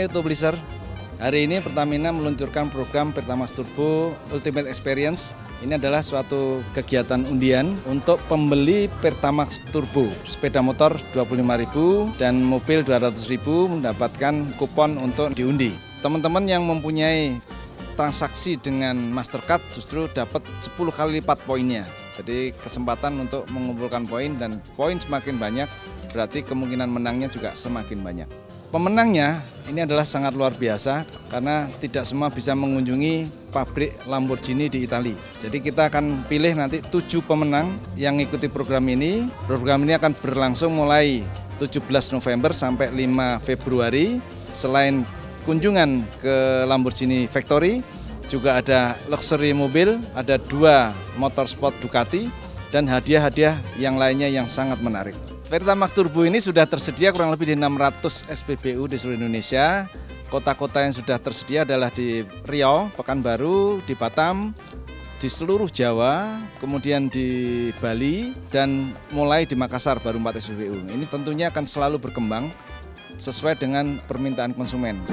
Auto Blizzard. Hari ini Pertamina meluncurkan program Pertamax Turbo Ultimate Experience. Ini adalah suatu kegiatan undian untuk pembeli Pertamax Turbo. Sepeda motor 25.000 dan mobil 200.000 mendapatkan kupon untuk diundi. Teman-teman yang mempunyai transaksi dengan Mastercard justru dapat 10 kali lipat poinnya. Jadi kesempatan untuk mengumpulkan poin, dan poin semakin banyak berarti kemungkinan menangnya juga semakin banyak. Pemenangnya ini adalah sangat luar biasa karena tidak semua bisa mengunjungi pabrik Lamborghini di Italia. Jadi kita akan pilih nanti 7 pemenang yang ikuti program ini. Program ini akan berlangsung mulai 17 November sampai 5 Februari. Selain kunjungan ke Lamborghini Factory, juga ada luxury mobil, ada 2 motorsport Ducati, dan hadiah-hadiah yang lainnya yang sangat menarik. Pertamax Turbo ini sudah tersedia kurang lebih di 600 SPBU di seluruh Indonesia. Kota-kota yang sudah tersedia adalah di Riau, Pekanbaru, di Batam, di seluruh Jawa, kemudian di Bali, dan mulai di Makassar baru 4 SPBU. Ini tentunya akan selalu berkembang sesuai dengan permintaan konsumen.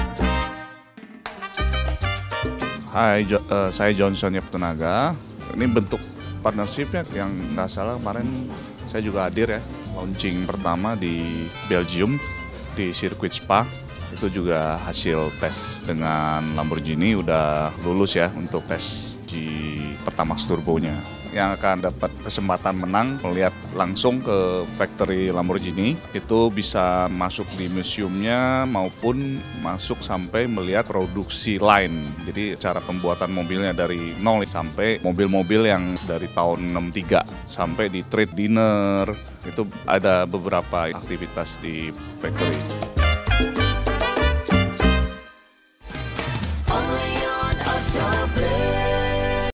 Hai, saya Johnson Yeptunaga. Ini bentuk partnership-nya yang nggak salah kemarin saya juga hadir ya, launching pertama di Belgium di sirkuit Spa. Itu juga hasil tes dengan Lamborghini udah lulus ya untuk tes di Pertamax Turbo-nya. Yang akan dapat kesempatan menang melihat langsung ke factory Lamborghini, itu bisa masuk di museumnya maupun masuk sampai melihat produksi line. Jadi cara pembuatan mobilnya dari nol sampai mobil-mobil yang dari tahun 63 sampai di trade dinner, itu ada beberapa aktivitas di factory.